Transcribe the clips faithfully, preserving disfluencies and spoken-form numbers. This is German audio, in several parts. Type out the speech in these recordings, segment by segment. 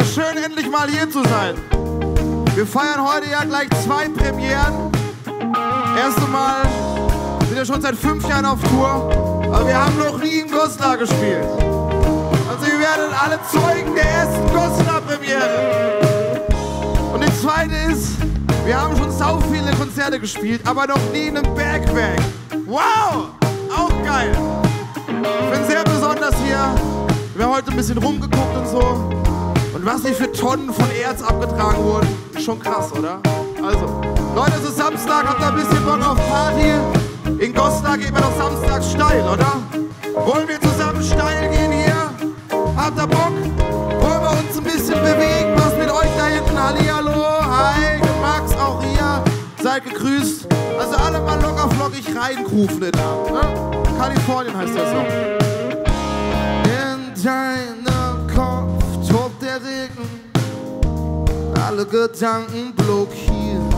schön, endlich mal hier zu sein. Wir feiern heute ja gleich zwei Premieren. Erste Mal, wir sind ja schon seit fünf Jahren auf Tour, aber wir haben noch nie in Goslar gespielt. Also ihr werdet alle Zeugen der ersten Goslar-Premiere. Und die zweite ist, wir haben schon sau viele Konzerte gespielt, aber noch nie in einem Bergwerk. Wow, auch geil. Ich bin sehr besonders hier. Wir haben heute ein bisschen rumgeguckt und so. Und was nicht für Tonnen von Erz abgetragen wurden, ist schon krass, oder? Also, Leute, es ist Samstag, habt ihr ein bisschen Bock auf Party? In Goslar geht man doch samstags steil, oder? Wollen wir zusammen steil gehen hier? Habt ihr Bock? Wollen wir uns ein bisschen bewegen? Was mit euch da hinten? Hallihallo, hi, Max, auch ihr. Seid gegrüßt. Also alle mal locker flockig reingrufen in den Abend, ne? Kalifornien heißt der Song. In deinem Kopf tobt der Regen, alle Gedanken blockiert.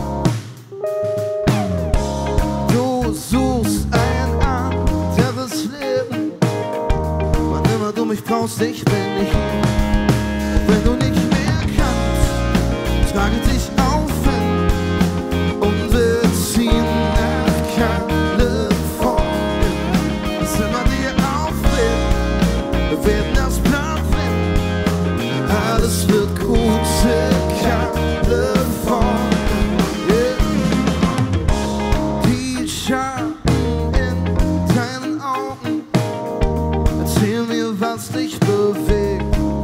Du suchst ein anderes Leben, wann immer du mich brauchst, ich bin nicht hier. Und wenn du nicht mehr kannst, trage dich auf hin und wir ziehen nach Kalifornien. Was immer dir auflebt, wir werden das Plan finden. Alles wird gut in Kalifornien. Yeah. Die Schatten in deinen Augen, erzähl mir, was dich bewegt.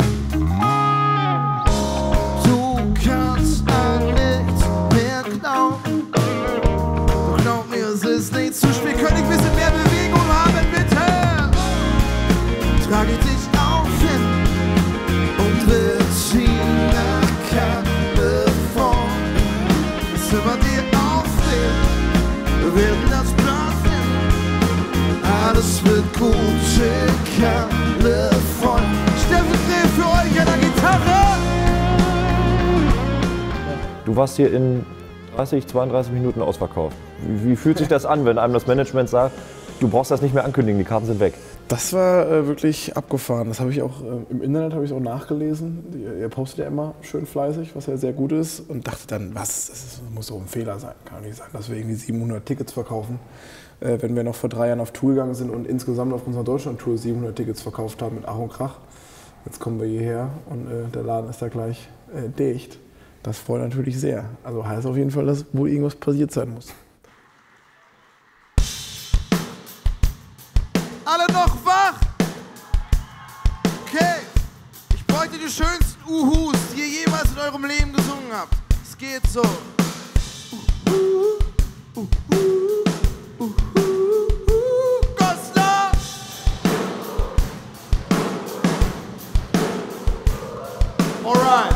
Du kannst an nichts mehr glauben, doch glaub mir, es ist nicht zu spät. Könnte ich ein bisschen mehr Bewegung haben, bitte? Trage ich dich auf hin und wir ziehen nach Kalifornien. Was immer dir auflebt, wir werden das Plan finden. Alles wird gut in Kalifornien. Steffen Gref für euch an der Gitarre. Du warst hier in dreißig, zweiunddreißig Minuten ausverkauft. Wie, wie fühlt sich das an, wenn einem das Management sagt, du brauchst das nicht mehr ankündigen, die Karten sind weg? Das war äh, wirklich abgefahren. Das habe ich auch äh, im Internet habe ich auch nachgelesen. Die, ihr postet ja immer schön fleißig, was ja sehr gut ist. Und dachte dann, was, das, ist, das muss so ein Fehler sein. Kann nicht sein, dass wir irgendwie siebenhundert Tickets verkaufen, äh, wenn wir noch vor drei Jahren auf Tour gegangen sind und insgesamt auf unserer Deutschland-Tour siebenhundert Tickets verkauft haben mit Ach und Krach. Jetzt kommen wir hierher und äh, der Laden ist da gleich äh, dicht. Das freut natürlich sehr. Also heißt auf jeden Fall, dass wohl irgendwas passiert sein muss. Alle noch wach? Okay. Ich bräuchte die schönsten Uhus, die ihr jemals in eurem Leben gesungen habt. Es geht so. Uhu, uhu, uhu, uhu. Goslar! Alright.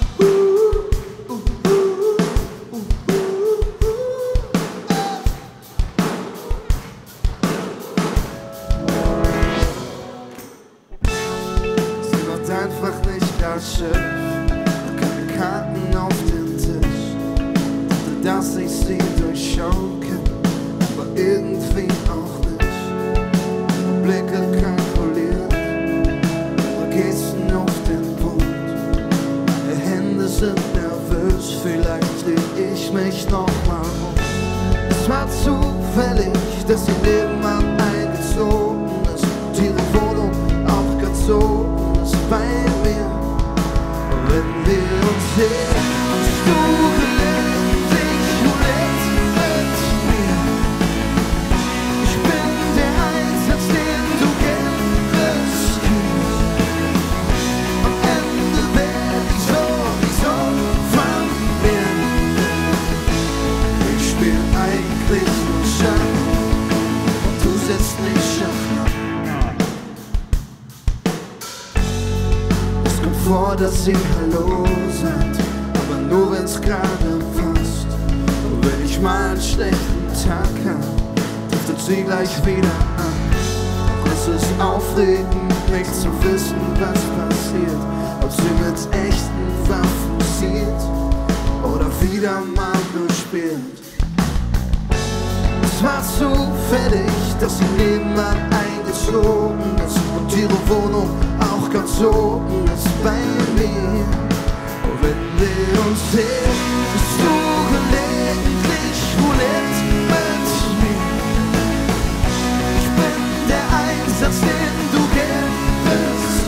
Einfach nicht das Schiff, keine Karten auf den Tisch. Dachte, dass ich sie durchschauen kann, aber irgendwie auch nicht. Blicke kalkuliert, Gesten auf den Punkt. Die Hände sind nervös, vielleicht dreh ich mich noch mal um. Es war zufällig, dass ihr Nebenmann eingezogen ist und ihre Wohnung auch ganz so bei mir, wenn wir uns sehen und du gelegentlich roulette mit mir. Ich bin der Einsatz, den du gern riskierst. Am Ende werd ich sowieso verlieren. Ich spiel eigentlich nur Schach und du setzt nicht Schach. Vor, dass sie Hallo sagt, aber nur wenn's gerade passt. Und wenn ich mal einen schlechten Tag hab, driftet sie gleich wieder an. Doch es ist aufregend, nicht zu wissen, was passiert. Ob sie mit echten Waffen zielt oder wieder mal nur spielt. Es war zufällig, dass sie nebenan eingezogen ist und ihre Wohnung auch ganz oben ist bei mir. und sehe, bist du gelegentlich roulette mit mir. Ich bin der Einsatz, den du gibst.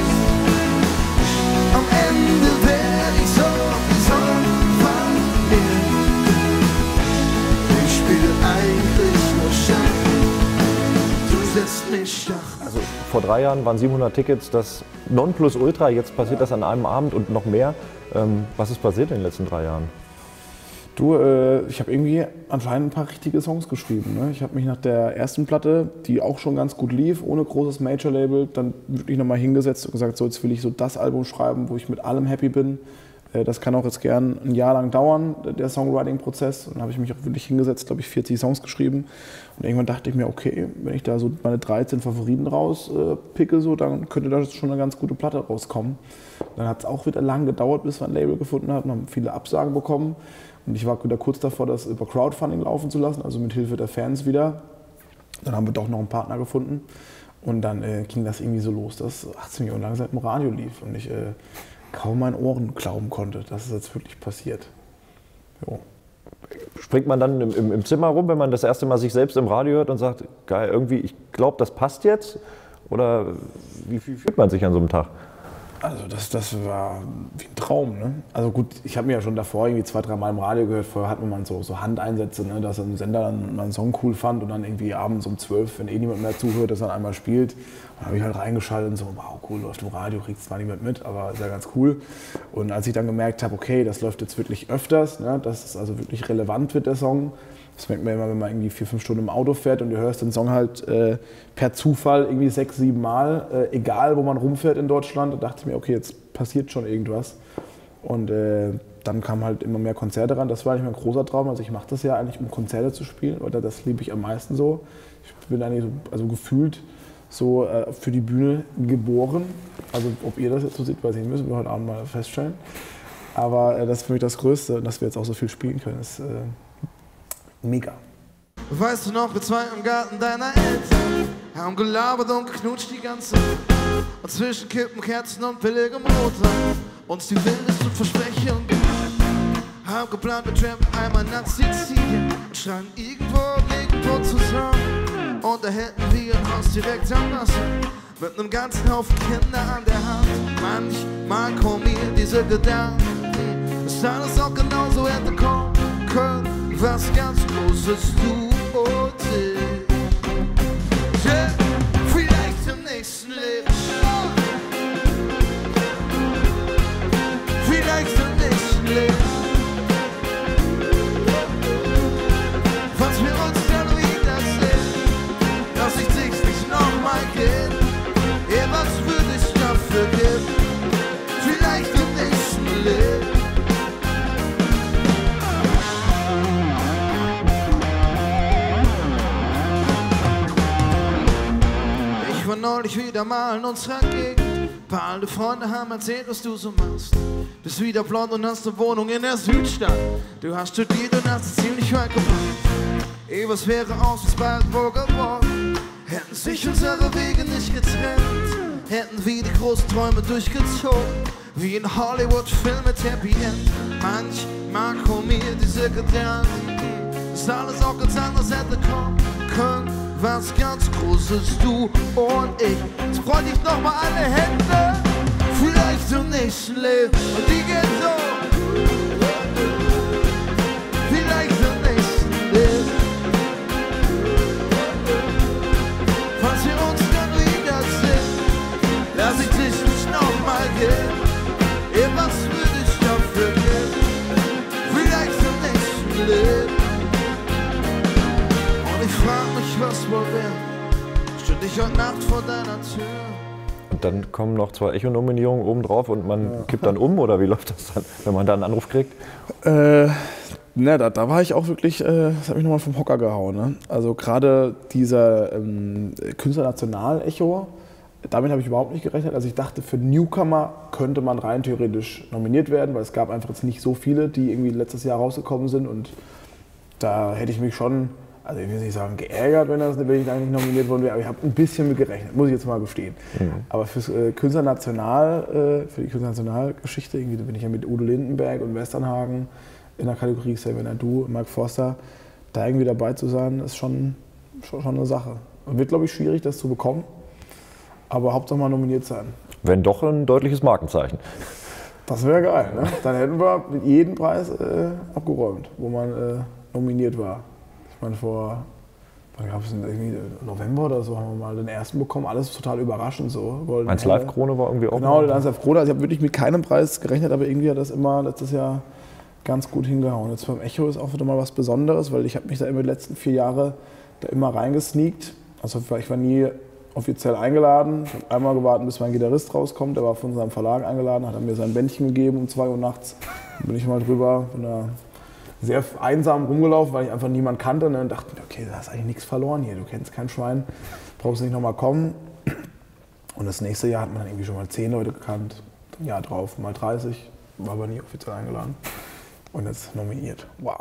Am Ende werde ich sowieso verlieren. Ich spiele eigentlich nur Schach, du setzt mich schach. Also vor drei Jahren waren siebenhundert Tickets das Nonplusultra, jetzt passiert das an einem Abend und noch mehr. Ähm, was ist passiert in den letzten drei Jahren? Du, äh, ich habe irgendwie anscheinend ein paar richtige Songs geschrieben. Ne? Ich habe mich nach der ersten Platte, die auch schon ganz gut lief, ohne großes Major-Label, dann wirklich nochmal hingesetzt und gesagt, so jetzt will ich so das Album schreiben, wo ich mit allem happy bin. Äh, das kann auch jetzt gern ein Jahr lang dauern, der Songwriting-Prozess. Und dann habe ich mich auch wirklich hingesetzt, glaube ich, vierzig Songs geschrieben. Und irgendwann dachte ich mir, okay, wenn ich da so meine dreizehn Favoriten rauspicke, äh, so, dann könnte da schon eine ganz gute Platte rauskommen. Dann hat es auch wieder lang gedauert, bis wir ein Label gefunden haben, haben viele Absagen bekommen. Und ich war wieder kurz davor, das über Crowdfunding laufen zu lassen, also mit Hilfe der Fans wieder. Dann haben wir doch noch einen Partner gefunden. Und dann äh, ging das irgendwie so los, dass achtzehn Millionen lang seit dem Radio lief. Und ich äh, kaum meinen Ohren glauben konnte, dass es jetzt wirklich passiert. Jo. Springt man dann im, im Zimmer rum, wenn man das erste Mal sich selbst im Radio hört und sagt, geil, irgendwie, ich glaube, das passt jetzt? Oder wie, wie fühlt man sich an so einem Tag? Also das, das war wie ein Traum. Ne? Also gut, ich habe mir ja schon davor irgendwie zwei, drei Mal im Radio gehört. Vorher hatten wir mal so, so Handeinsätze, ne? Dass ein Sender dann mal einen Song cool fand und dann irgendwie abends um zwölf, wenn eh niemand mehr zuhört, das dann einmal spielt. Dann habe ich halt reingeschaltet und so, wow, cool, läuft im Radio, kriegt zwar niemand mit, aber ist ja ganz cool. Und als ich dann gemerkt habe, okay, das läuft jetzt wirklich öfters, ne? Dass es also wirklich relevant wird, der Song. Das merkt man immer, wenn man irgendwie vier, fünf Stunden im Auto fährt und du hörst den Song halt äh, per Zufall irgendwie sechs, sieben Mal, äh, egal wo man rumfährt in Deutschland. Da dachte ich mir, okay, jetzt passiert schon irgendwas. Und äh, dann kamen halt immer mehr Konzerte ran. Das war eigentlich mein großer Traum. Also ich mache das ja eigentlich, um Konzerte zu spielen, oder das liebe ich am meisten so. Ich bin eigentlich so, also gefühlt so äh, für die Bühne geboren. Also ob ihr das jetzt so seht, weiß ich nicht, müssen wir heute Abend mal feststellen. Aber äh, das ist für mich das Größte, dass wir jetzt auch so viel spielen können. Das, äh, mega. Weißt du noch, wir zwei im Garten deiner Eltern haben gelabert und geknutscht die ganze Zeit. Und zwischen Kippen, Kerzen und billigem Rotwein uns die wildesten Versprechungen gemacht. Haben geplant, wir trampen einmal nach Sizilien und schreien irgendwo, irgendwo zusammen. Und da hätten wir ein Haus direkt am Wasser mit einem ganzen Haufen Kinder an der Hand. Manchmal kommen mir diese Gedanken, dass alles auch genauso hätte kommen können. Was ganz Großes, du und ich. Yeah, vielleicht im nächsten Leben. Vielleicht im nächsten Leben. Falls wir uns dann wiedersehen, dass ich dich nicht nochmal gebe. Ja, was würde ich dafür geben? Vielleicht im nächsten Leben. Ich war neulich wieder mal in unserer Gegend. Ein paar alte Freunde haben erzählt, was du so machst. Bist wieder blond und hast eine Wohnung in der Südstadt. Du hast studiert und hast es ziemlich weit gebracht. Eh, was wäre aus Spaltenburg geworden? Hätten sich unsere Wege nicht getrennt. Hätten wir die großen Träume durchgezogen. Wie in Hollywood-Film mit Happy End. Manchmal kommen mir diese Gedanken, dass alles auch ganz anders hätte kommen können. Was ganz Großes, du und ich. Jetzt freu dich nochmal alle Hände. Vielleicht im nächsten Leben. Und die geht so. Vielleicht im nächsten Leben. Falls wir uns dann wiedersehen, lass ich dich nicht nochmal gehen. Ja, was würde ich dafür geben? Vielleicht im nächsten Leben. Ich frag mich, was wohl wäre, stünd ich heute Nacht vor deiner Tür. Und dann kommen noch zwei Echo-Nominierungen oben drauf und man ja. kippt dann um, oder wie läuft das dann, wenn man da einen Anruf kriegt? Äh, ne, da, da war ich auch wirklich, äh, das hat mich nochmal vom Hocker gehauen. Ne? Also gerade dieser ähm, Künstler-National-Echo, damit habe ich überhaupt nicht gerechnet. Also ich dachte, für Newcomer könnte man rein theoretisch nominiert werden, weil es gab einfach jetzt nicht so viele, die irgendwie letztes Jahr rausgekommen sind, und da hätte ich mich schon Also ich will nicht sagen geärgert, wenn, das, wenn ich da nicht nominiert worden wäre, aber ich habe ein bisschen mit gerechnet, muss ich jetzt mal gestehen. Mhm. Aber fürs äh, Künstlernational, äh, für die Künstlernationalgeschichte, irgendwie bin ich ja mit Udo Lindenberg und Westernhagen in der Kategorie Xavier Naidoo und Mark Forster, da irgendwie dabei zu sein, ist schon, schon, schon eine Sache. Und wird, glaube ich, schwierig, das zu bekommen, aber Hauptsache mal nominiert sein. Wenn doch ein deutliches Markenzeichen. Das wäre geil, ne? Dann hätten wir mit jedem Preis äh, abgeräumt, wo man äh, nominiert war. Ich meine, vor, wann gab es denn irgendwie November oder so, haben wir mal den ersten bekommen. Alles total überraschend so. eins Live Krone war irgendwie auch. Genau, die eins Live Krone. Also ich habe wirklich mit keinem Preis gerechnet, aber irgendwie hat das immer letztes Jahr ganz gut hingehauen. Jetzt beim Echo ist auch wieder mal was Besonderes, weil ich habe mich da immer die letzten vier Jahre da immer reingesneakt. Also ich war nie offiziell eingeladen. Ich habe einmal gewartet, bis mein Gitarrist rauskommt. Der war von seinem Verlag eingeladen, hat er mir sein Bändchen gegeben um zwei Uhr nachts. Dann bin ich mal drüber, bin da sehr einsam rumgelaufen, weil ich einfach niemanden kannte. Und dann dachte ich, okay, da hast eigentlich nichts verloren hier. Du kennst kein Schwein, brauchst nicht nochmal kommen. Und das nächste Jahr hat man dann irgendwie schon mal zehn Leute gekannt. Ein Jahr drauf mal dreißig, war aber nie offiziell eingeladen. Und jetzt nominiert. Wow.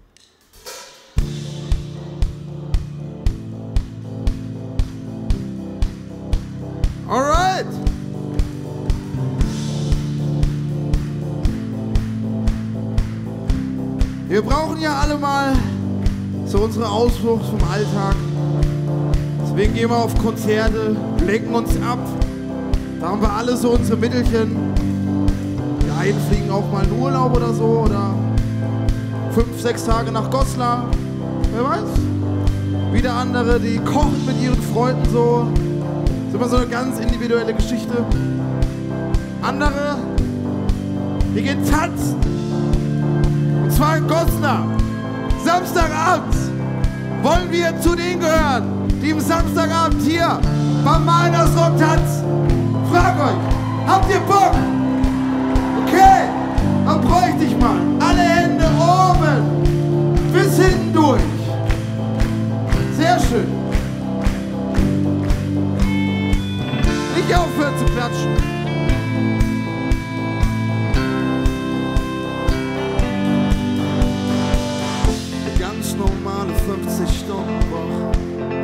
Alright! Wir brauchen ja alle mal so unsere Ausflucht vom Alltag. Deswegen gehen wir auf Konzerte, lenken uns ab. Da haben wir alle so unsere Mittelchen. Die einen fliegen auch mal in Urlaub oder so oder fünf, sechs Tage nach Goslar. Wer weiß? Wieder andere, die kochen mit ihren Freunden so. Das ist immer so eine ganz individuelle Geschichte. Andere, die gehen tanzen. Und zwar in Goslar. Samstagabend wollen wir zu denen gehören, die im Samstagabend hier beim Miners Rock tanzen. Frag euch, habt ihr Bock? Okay, dann bräuchte ich mal alle Hände oben bis hinten durch. Sehr schön. Nicht aufhören zu klatschen. Ganz normale fünfzig Stunden Woche.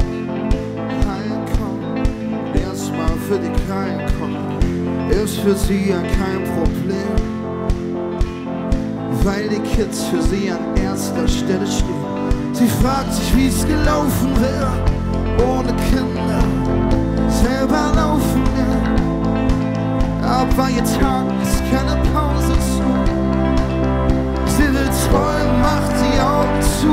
Heimkommen, erstmal für die Kleinen kochen, ist für sie ja kein Problem, weil die Kids für sie an erster Stelle stehen. Sie fragt sich, wie es gelaufen wäre, ohne Kinder, selber laufen will. Aber ihr Tag ist keine Pause zu. Sie will träumen, macht die Augen zu.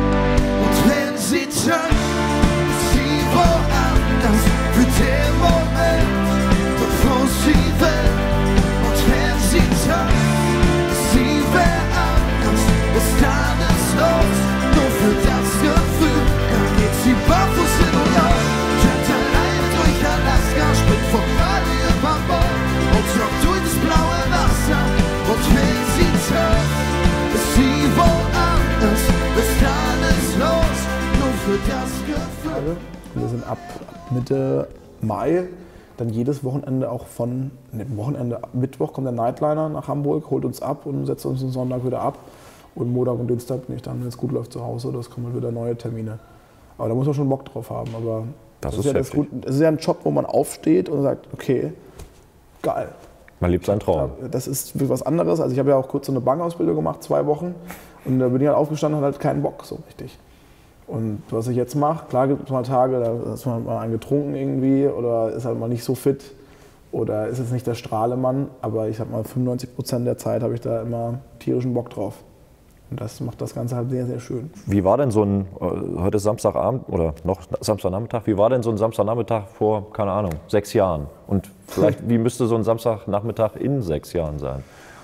Und wenn sie tanzt, ist sie woanders für den Moment, bevor sie will. Und wenn sie tanzt, ist sie wer anders, ist alles los. Nur für das Gefühl, dann geht sie barfuß hin und aus. Trennt alleine durch Alaska, springt vom Radio über Bord und joggt durch das blaue Wasser. Und wenn sie tanzt, ist sie woanders, ist alles los, nur für das Gefühl. Wir sind ab Mitte Mai dann jedes Wochenende auch von, ne, Wochenende, Mittwoch kommt der Nightliner nach Hamburg, holt uns ab und setzt uns den Sonntag wieder ab. Und Montag und Dienstag bin ich dann, wenn es gut läuft, zu Hause, oder es kommen wieder neue Termine. Aber da muss man schon Bock drauf haben. Aber das, das, ist, ist ja das gut, das ist ja ein Job, wo man aufsteht und sagt, okay, geil. Man lebt seinen Traum. Das ist was anderes. Also ich habe ja auch kurz so eine Bankausbildung gemacht, zwei Wochen. Und da bin ich halt aufgestanden und hatte halt keinen Bock so richtig. Und was ich jetzt mache, klar gibt es mal Tage, da ist man mal einen getrunken irgendwie oder ist halt mal nicht so fit oder ist jetzt nicht der Strahlemann. Aber ich sag mal, fünfundneunzig Prozent der Zeit habe ich da immer tierischen Bock drauf. Und das macht das Ganze halt sehr, sehr schön. Wie war denn so ein, heute ist Samstagabend oder noch Samstagnachmittag, wie war denn so ein Samstagnachmittag vor, keine Ahnung, sechs Jahren? Und vielleicht, wie müsste so ein Samstagnachmittag in sechs Jahren sein?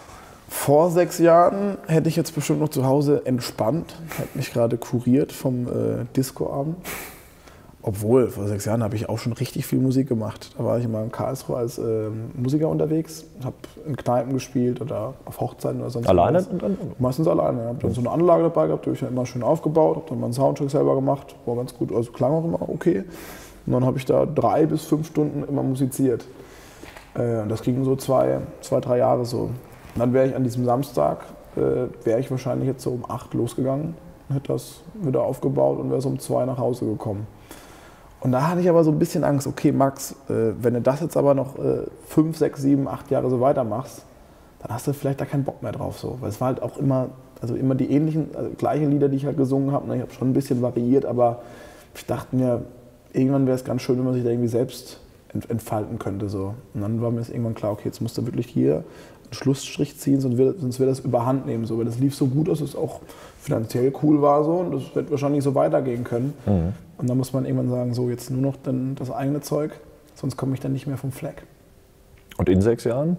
Vor sechs Jahren hätte ich jetzt bestimmt noch zu Hause entspannt. Ich habe mich gerade kuriert vom äh, Discoabend. Obwohl, vor sechs Jahren habe ich auch schon richtig viel Musik gemacht. Da war ich immer in Karlsruhe als äh, Musiker unterwegs, habe in Kneipen gespielt oder auf Hochzeiten oder sonst was. Alleine? Meistens alleine. Ich habe dann so eine Anlage dabei gehabt, die habe ich immer schön aufgebaut, habe dann mal einen Soundcheck selber gemacht, war ganz gut, also klang auch immer okay. Und dann habe ich da drei bis fünf Stunden immer musiziert. Äh, und das ging so zwei, zwei, drei Jahre so. Und dann wäre ich an diesem Samstag, äh, wäre ich wahrscheinlich jetzt so um acht losgegangen und hätte das wieder aufgebaut und wäre so um zwei nach Hause gekommen. Und da hatte ich aber so ein bisschen Angst, okay Max, äh, wenn du das jetzt aber noch äh, fünf, sechs, sieben, acht Jahre so weitermachst, dann hast du vielleicht da keinen Bock mehr drauf. So. Weil es war halt auch immer, also immer die ähnlichen, also gleichen Lieder, die ich halt gesungen habe. Ich habe schon ein bisschen variiert, aber ich dachte mir, irgendwann wäre es ganz schön, wenn man sich da irgendwie selbst entfalten könnte. So. Und dann war mir das irgendwann klar, okay, jetzt musst du wirklich hier einen Schlussstrich ziehen, sonst wird, sonst wird das überhand nehmen. So. Weil das lief so gut, dass es auch finanziell cool war so, und das wird wahrscheinlich so weitergehen können. Mhm. Und dann muss man irgendwann sagen, so jetzt nur noch dann das eigene Zeug, sonst komme ich dann nicht mehr vom Fleck. Und in sechs Jahren?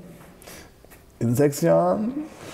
In sechs Jahren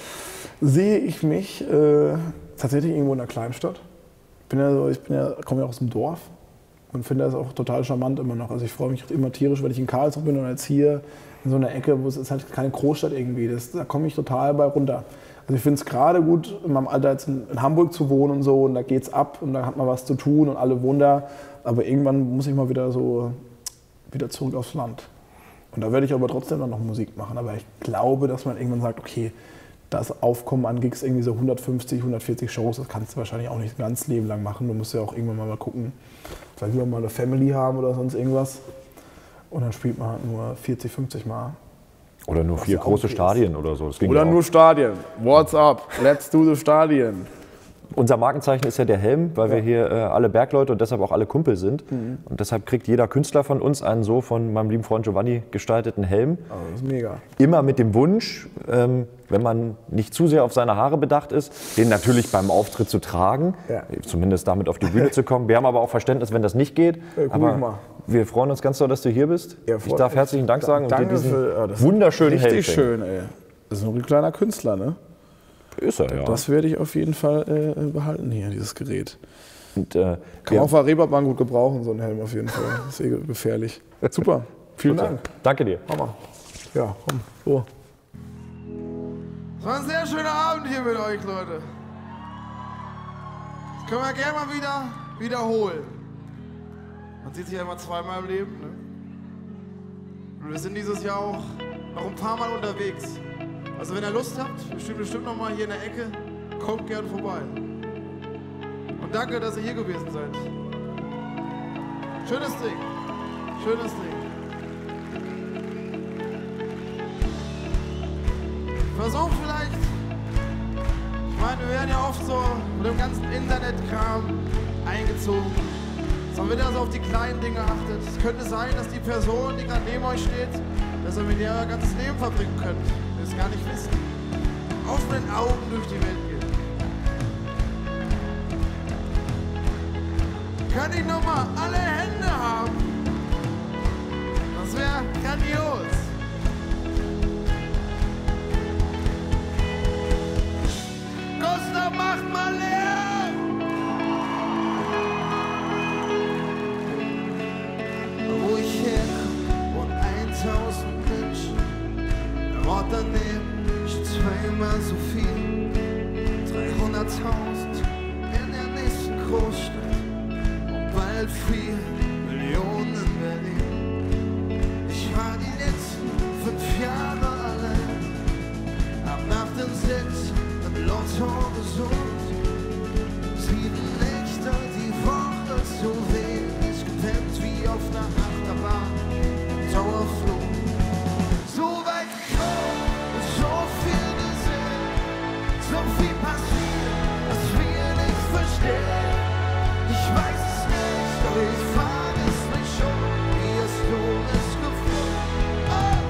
sehe ich mich äh, tatsächlich irgendwo in einer Kleinstadt. Ich, bin ja so, ich bin ja, komme ja aus dem Dorf und finde das auch total charmant immer noch. Also ich freue mich immer tierisch, wenn ich in Karlsruhe bin und jetzt hier in so einer Ecke, wo es ist halt keine Großstadt irgendwie. Das, da komme ich total bei runter. Also ich finde es gerade gut, in meinem Alter jetzt in, in Hamburg zu wohnen und so, und da geht's ab und da hat man was zu tun und alle wohnen da. Aber irgendwann muss ich mal wieder so wieder zurück aufs Land. Und da werde ich aber trotzdem dann noch Musik machen. Aber ich glaube, dass man irgendwann sagt, okay, das Aufkommen an Gigs, irgendwie so hundertfünfzig, hundertvierzig Shows, das kannst du wahrscheinlich auch nicht ein ganzes Leben lang machen. Du musst ja auch irgendwann mal gucken, vielleicht will man mal eine Family haben oder sonst irgendwas. Und dann spielt man halt nur vierzig, fünfzig Mal. Oder nur vier große Stadien oder so. Das ging oder nur Stadien. What's up? Let's do the Stadien. Unser Markenzeichen ist ja der Helm, weil ja. wir hier äh, alle Bergleute und deshalb auch alle Kumpel sind. Mhm. Und deshalb kriegt jeder Künstler von uns einen so von meinem lieben Freund Giovanni gestalteten Helm. Oh, das ist mega. Immer mit dem Wunsch, ähm, wenn man nicht zu sehr auf seine Haare bedacht ist, den natürlich beim Auftritt zu tragen, ja. zumindest damit auf die Bühne zu kommen. Wir haben aber auch Verständnis, wenn das nicht geht. Ja, aber mal. Wir freuen uns ganz doll, dass du hier bist. Ja, ich darf herzlichen Dank sagen Danke und dir diesen für, oh, wunderschönen Helm. Richtig schön, ey. Das ist noch ein kleiner Künstler, ne? Ist er, ja. Das werde ich auf jeden Fall äh, behalten hier, dieses Gerät. Und, äh, Kann man auf der Reeperbahn gut gebrauchen, so ein Helm auf jeden Fall. Das ist eh gefährlich. Super, vielen Dank. Danke dir. Hammer. Ja, komm, so. Es war ein sehr schöner Abend hier mit euch, Leute. Das können wir gerne mal wieder wiederholen. Man sieht sich ja immer zweimal im Leben, ne? Und wir sind dieses Jahr auch noch ein paar Mal unterwegs. Also wenn ihr Lust habt, wir stehen bestimmt noch mal hier in der Ecke, kommt gern vorbei. Und danke, dass ihr hier gewesen seid. Schönes Ding, schönes Ding. Versuch vielleicht, ich meine, wir werden ja oft so mit dem ganzen Internetkram eingezogen. So wird also auf die kleinen Dinge achtet. Es könnte sein, dass die Person, die gerade neben euch steht, dass ihr mit ihr euer ganzes Leben verbringen könnt. Ihr es gar nicht wissen. Offenen Augen durch die Welt gehen. Kann ich nochmal alle Hände haben? Das wäre grandios. Costa, macht mal Lärm! Wo ich herkomme und eintausend Menschen, der Ort daneben ist zweimal so viel, dreihunderttausend in der nächsten Großstadt und bald vier Millionen in Berlin. Ich war die letzten fünf Jahre allein, hab nach den sechs im Lotto gesund, sieben Nächte die Woche so wenig gepennt wie auf einer Achterbahn, Dauerflug. So weit gekommen, so viel gesehen, so viel passiert, dass wir nicht verstehen. Ich weiß es nicht, doch ich frage es mich schon, wie hast du es gefunden? Oh.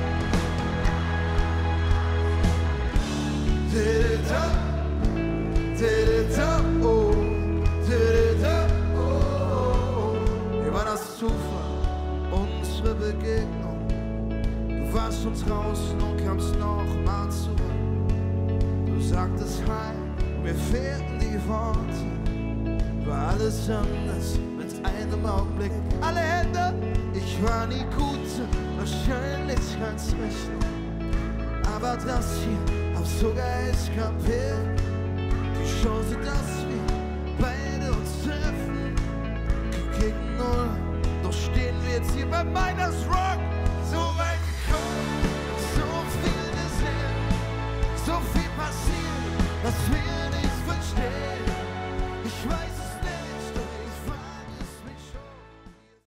Did-it-up, did-it-up, oh, did-it-up, oh. Wie war das Zufall, unsere Begegnung? Du warst schon draußen und kamst noch mal zurück. Du sagtest Hi, mir fehlten die Worte. War alles anders mit einem Augenblick. Alle Hände, ich war nie gute Wahrscheinlichkeitsrechnung. Aber das hier hab sogar ich kapiert. Die Chance, dass wir beide uns treffen, gegen null. Doch stehen wir jetzt hier bei Miners Rock. So weit gekommen, so viel gesehen, so viel passiert, dass wir nicht verstehen. Ich weiß